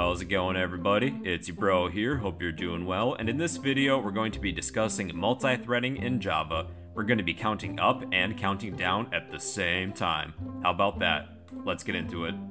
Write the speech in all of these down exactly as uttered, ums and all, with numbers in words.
How's it going, everybody? It's your bro here, hope you're doing well, and in this video we're going to be discussing multi-threading in Java. We're going to be counting up and counting down at the same time. How about that? Let's get into it.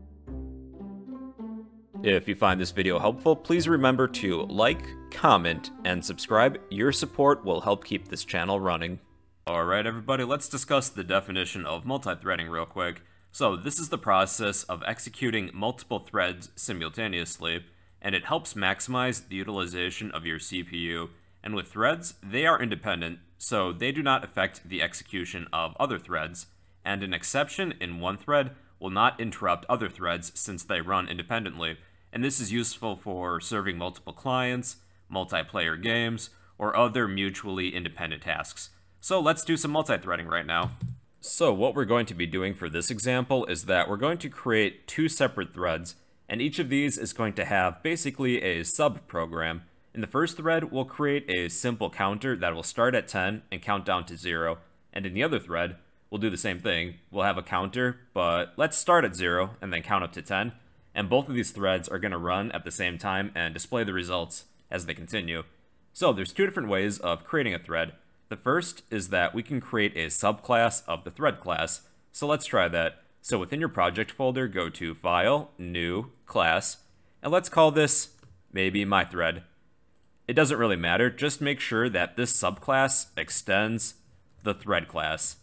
If you find this video helpful, please remember to like, comment, and subscribe. Your support will help keep this channel running. Alright everybody, let's discuss the definition of multi-threading real quick. So this is the process of executing multiple threads simultaneously, and it helps maximize the utilization of your C P U. And with threads, they are independent, so they do not affect the execution of other threads, and an exception in one thread will not interrupt other threads since they run independently. And this is useful for serving multiple clients, multiplayer games, or other mutually independent tasks. So let's do some multi-threading right now. So what we're going to be doing for this example is that we're going to create two separate threads, and each of these is going to have basically a sub-program. In the first thread, we'll create a simple counter that will start at ten and count down to zero, and in the other thread, we'll do the same thing. We'll have a counter, but let's start at zero and then count up to ten, and both of these threads are going to run at the same time and display the results as they continue. So there's two different ways of creating a thread. The first is that we can create a subclass of the thread class. So let's try that. So within your project folder, go to File, New, Class, and let's call this maybe MyThread. It doesn't really matter, just make sure that this subclass extends the thread class.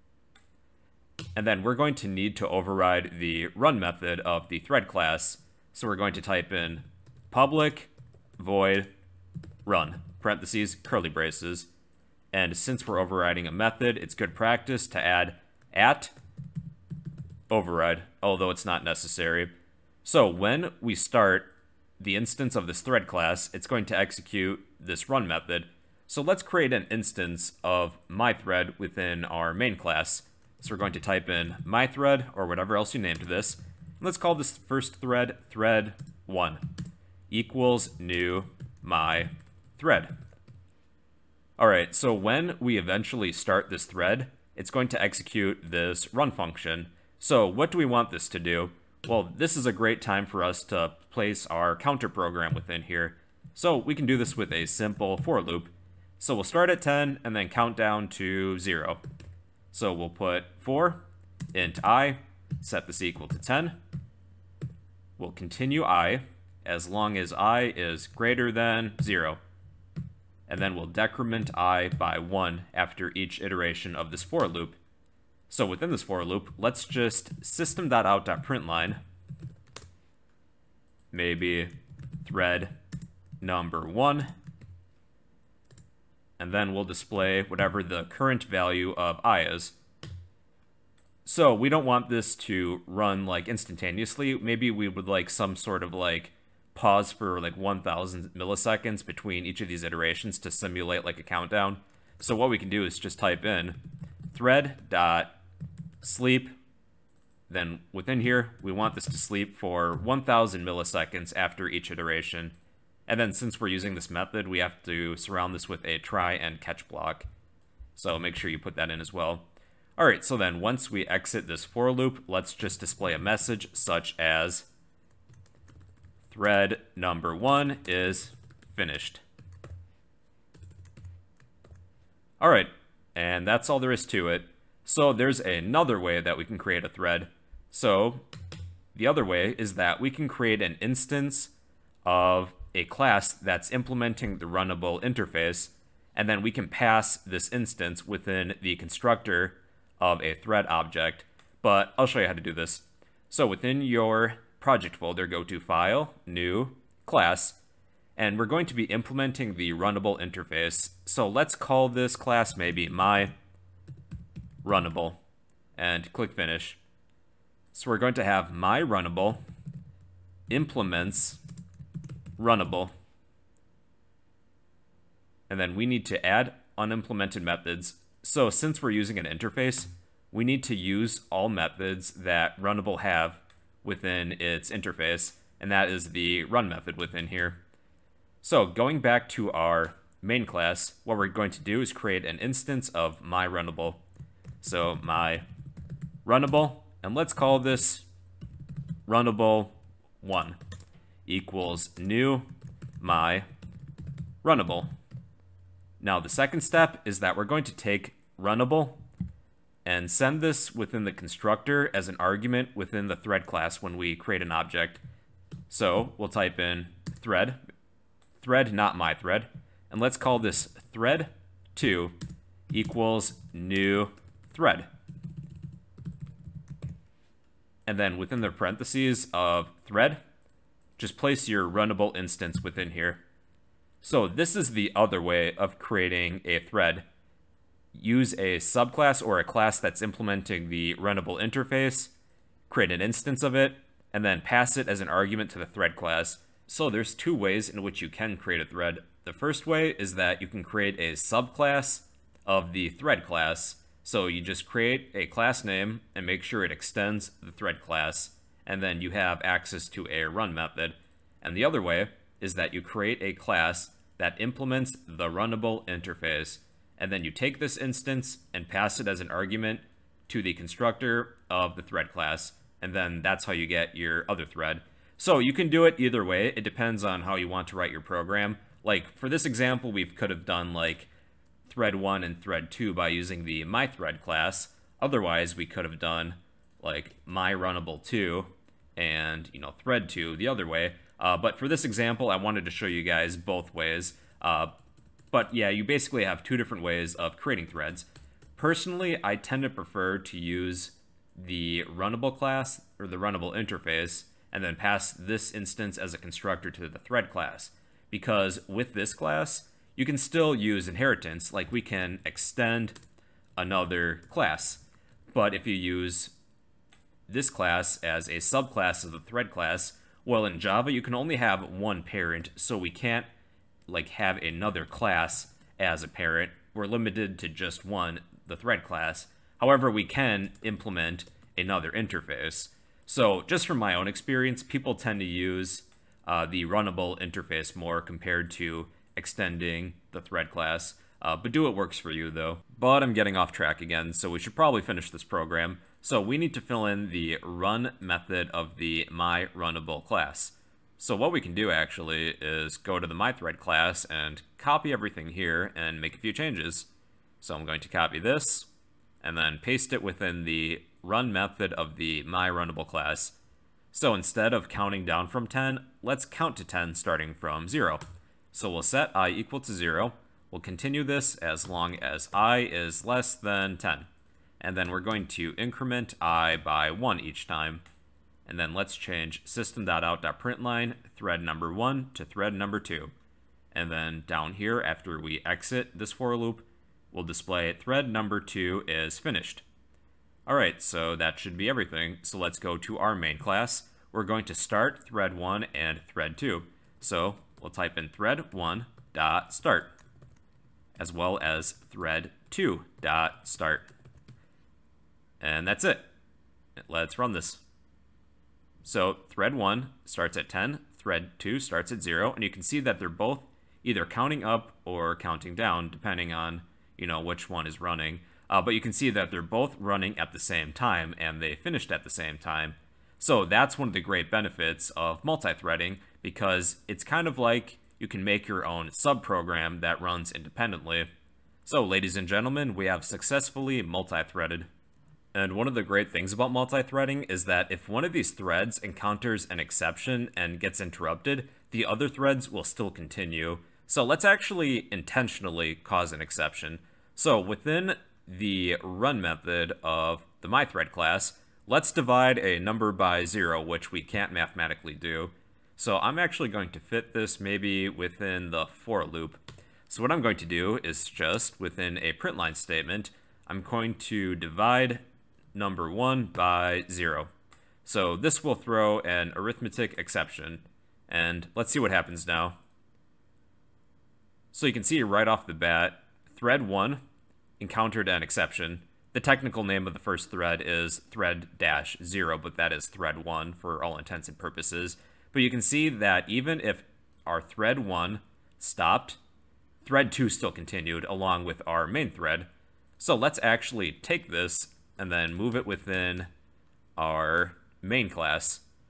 And then we're going to need to override the run method of the thread class. So we're going to type in public void run, parentheses, curly braces. And since we're overriding a method, it's good practice to add at override, although it's not necessary. So when we start the instance of this thread class, it's going to execute this run method. So let's create an instance of MyThread within our main class. So we're going to type in MyThread or whatever else you named this. And let's call this first thread thread one equals new MyThread. Alright, so when we eventually start this thread, it's going to execute this run function. So what do we want this to do? Well, this is a great time for us to place our counter program within here. So we can do this with a simple for loop. So we'll start at ten and then count down to zero. So we'll put for int I, set this equal to ten. We'll continue I as long as I is greater than zero. And then we'll decrement I by one after each iteration of this for loop. So within this for loop, let's just System.out.println maybe thread number one, and then we'll display whatever the current value of I is. So we don't want this to run like instantaneously. Maybe we would like some sort of like pause for like one thousand milliseconds between each of these iterations to simulate like a countdown. So what we can do is just type in thread dot sleep. Then within here, we want this to sleep for one thousand milliseconds after each iteration. And then since we're using this method, we have to surround this with a try and catch block. So make sure you put that in as well. All right, so then once we exit this for loop, let's just display a message such as thread number one is finished. All right, and that's all there is to it. So there's another way that we can create a thread. So the other way is that we can create an instance of a class that's implementing the Runnable interface, and then we can pass this instance within the constructor of a thread object. But I'll show you how to do this. So within your project folder, go to File, New, Class, and we're going to be implementing the Runnable interface. So let's call this class maybe MyRunnable, and click Finish. So we're going to have MyRunnable implements Runnable, and then we need to add unimplemented methods. So since we're using an interface, we need to use all methods that Runnable have within its interface, and that is the run method within here. So going back to our main class, what we're going to do is create an instance of MyRunnable. So MyRunnable, and let's call this Runnable one equals new MyRunnable. Now the second step is that we're going to take Runnable and send this within the constructor as an argument within the thread class when we create an object. So we'll type in thread, thread not MyThread, and let's call this thread two equals new thread. And then within the parentheses of thread, just place your Runnable instance within here. So this is the other way of creating a thread. Use a subclass or a class that's implementing the Runnable interface, create an instance of it, and then pass it as an argument to the thread class. So there's two ways in which you can create a thread. The first way is that you can create a subclass of the thread class. So you just create a class name and make sure it extends the thread class, and then you have access to a run method. And the other way is that you create a class that implements the Runnable interface, and then you take this instance and pass it as an argument to the constructor of the thread class, and then that's how you get your other thread. So you can do it either way. It depends on how you want to write your program. Like for this example, we could have done like thread one and thread two by using the MyThread class. Otherwise, we could have done like MyRunnable two and, you know, thread two the other way. Uh, but for this example, I wanted to show you guys both ways. Uh, but yeah, you basically have two different ways of creating threads. Personally, I tend to prefer to use the Runnable class or the Runnable interface and then pass this instance as a constructor to the thread class. Because with this class, you can still use inheritance, like we can extend another class. But if you use this class as a subclass of the thread class, well, in Java, you can only have one parent, so we can't like have another class as a parent. We're limited to just one, the thread class. However, we can implement another interface. So just from my own experience, people tend to use uh, the Runnable interface more compared to extending the thread class. Uh, but do what works for you, though. But I'm getting off track again, so we should probably finish this program. So we need to fill in the run method of the MyRunnable class. So what we can do, actually, is go to the MyThread class and copy everything here and make a few changes. So I'm going to copy this, and then paste it within the run method of the MyRunnable class. So instead of counting down from ten, let's count to ten starting from zero. So we'll set I equal to zero. We'll continue this as long as I is less than ten. And then we're going to increment I by one each time. And then let's change System.out.println thread number one to thread number two. And then down here, after we exit this for loop, we'll display thread number two is finished. Alright, so that should be everything. So let's go to our main class. We're going to start thread one and thread two. So we'll type in thread one dot start, as well as thread two dot start. And that's it. Let's run this. So thread one starts at ten, thread two starts at zero, and you can see that they're both either counting up or counting down, depending on, you know, which one is running. Uh, but you can see that they're both running at the same time, and they finished at the same time. So that's one of the great benefits of multi-threading, because it's kind of like you can make your own subprogram that runs independently. So, ladies and gentlemen, we have successfully multi-threaded. And one of the great things about multi-threading is that if one of these threads encounters an exception and gets interrupted, the other threads will still continue. So let's actually intentionally cause an exception. So within the run method of the MyThread class, let's divide a number by zero, which we can't mathematically do. So I'm actually going to fit this maybe within the for loop. So what I'm going to do is just within a println statement, I'm going to divide number one by zero. So this will throw an arithmetic exception, and let's see what happens now. So you can see right off the bat, thread one encountered an exception. The technical name of the first thread is thread dash zero, but that is thread one for all intents and purposes. But you can see that even if our thread one stopped, thread two still continued along with our main thread. So let's actually take this and then move it within our main class.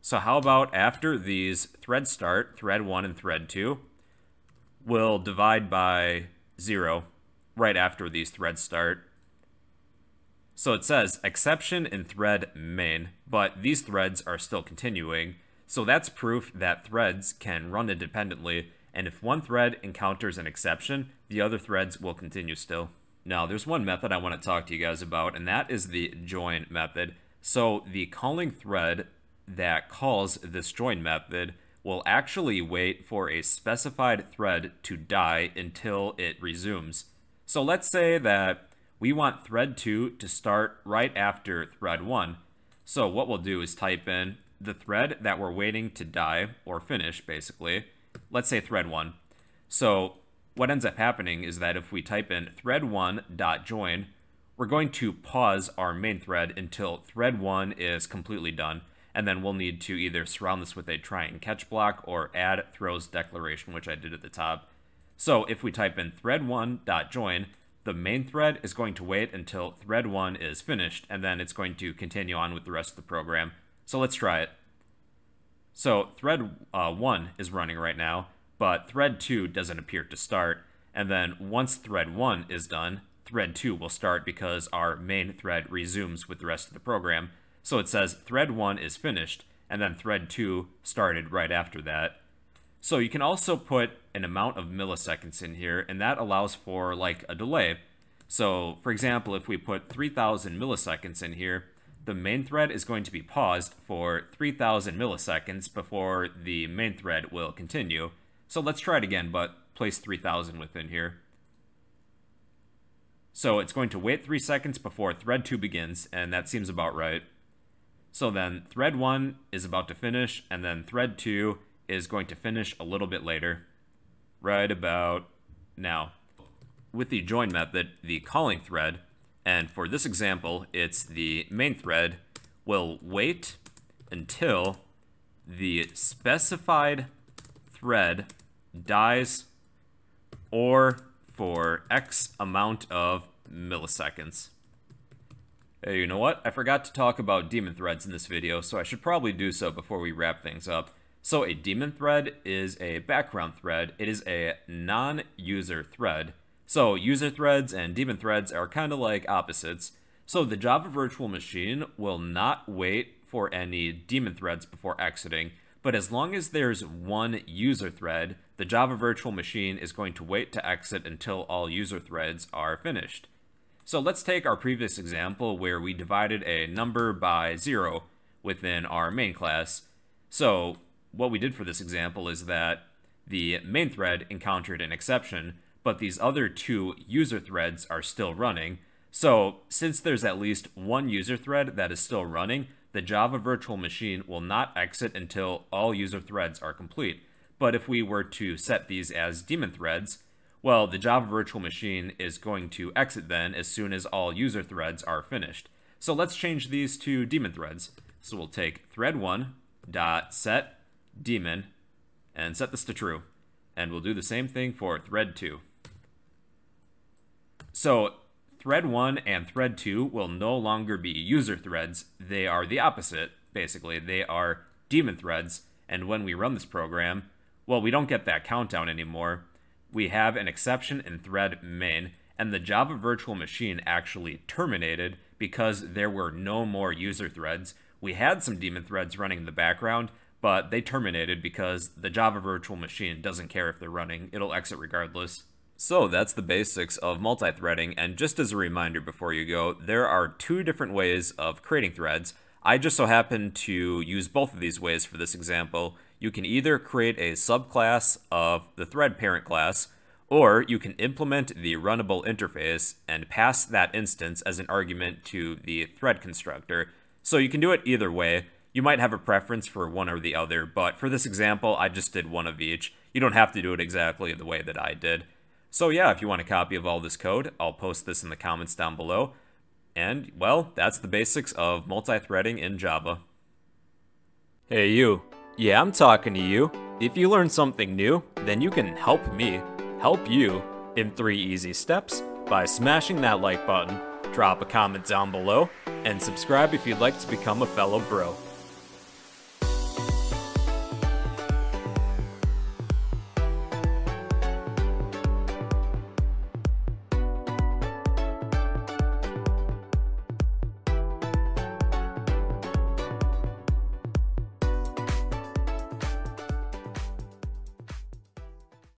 So how about after these thread start, thread one and thread two, we'll divide by zero right after these threads start. So it says exception in thread main, but these threads are still continuing. So that's proof that threads can run independently, and if one thread encounters an exception, the other threads will continue still. Now, there's one method I want to talk to you guys about, and that is the join method. So the calling thread that calls this join method will actually wait for a specified thread to die until it resumes. So let's say that we want thread two to start right after thread one. So what we'll do is type in the thread that we're waiting to die, or finish, basically. Let's say thread one. So what ends up happening is that if we type in thread one dot join, we're going to pause our main thread until thread one is completely done. And then we'll need to either surround this with a try and catch block or add throws declaration, which I did at the top. So if we type in thread one dot join, the main thread is going to wait until thread one is finished, and then it's going to continue on with the rest of the program. So let's try it. So thread uh, one is running right now, but thread two doesn't appear to start. And then once thread one is done, thread two will start because our main thread resumes with the rest of the program. So it says thread one is finished, and then thread two started right after that. So you can also put an amount of milliseconds in here, and that allows for like a delay. So for example, if we put three thousand milliseconds in here, the main thread is going to be paused for three thousand milliseconds before the main thread will continue. So let's try it again, but place three thousand within here. So it's going to wait three seconds before thread two begins, and that seems about right. So then thread one is about to finish, and then thread two is going to finish a little bit later, right about now. With the join method, the calling thread, and for this example, it's the main thread, will wait until the specified thread dies or for X amount of milliseconds. Hey, you know what? I forgot to talk about daemon threads in this video, so I should probably do so before we wrap things up. So a daemon thread is a background thread. It is a non-user thread. So user threads and daemon threads are kind of like opposites. So the Java virtual machine will not wait for any daemon threads before exiting, but as long as there's one user thread, the Java virtual machine is going to wait to exit until all user threads are finished. So let's take our previous example where we divided a number by zero within our main class. So what we did for this example is that the main thread encountered an exception, but these other two user threads are still running. So since there's at least one user thread that is still running, the Java virtual machine will not exit until all user threads are complete. But if we were to set these as daemon threads, well, the Java virtual machine is going to exit then as soon as all user threads are finished. So let's change these to daemon threads. So we'll take thread one dot set daemon and set this to true. And we'll do the same thing for thread two. So thread one and thread two will no longer be user threads. They are the opposite, basically. They are daemon threads. And when we run this program, well, we don't get that countdown anymore. We have an exception in thread main, and the Java virtual machine actually terminated because there were no more user threads. We had some daemon threads running in the background, but they terminated because the Java virtual machine doesn't care if they're running. It'll exit regardless. So that's the basics of multi-threading, and just as a reminder before you go, there are two different ways of creating threads. I just so happen to use both of these ways for this example. You can either create a subclass of the thread parent class, or you can implement the Runnable interface and pass that instance as an argument to the thread constructor. So you can do it either way. You might have a preference for one or the other, but for this example, I just did one of each. You don't have to do it exactly the way that I did. So yeah, if you want a copy of all this code, I'll post this in the comments down below. And, well, that's the basics of multi-threading in Java. Hey you. Yeah, I'm talking to you. If you learned something new, then you can help me help you in three easy steps by smashing that like button, drop a comment down below, and subscribe if you'd like to become a fellow bro.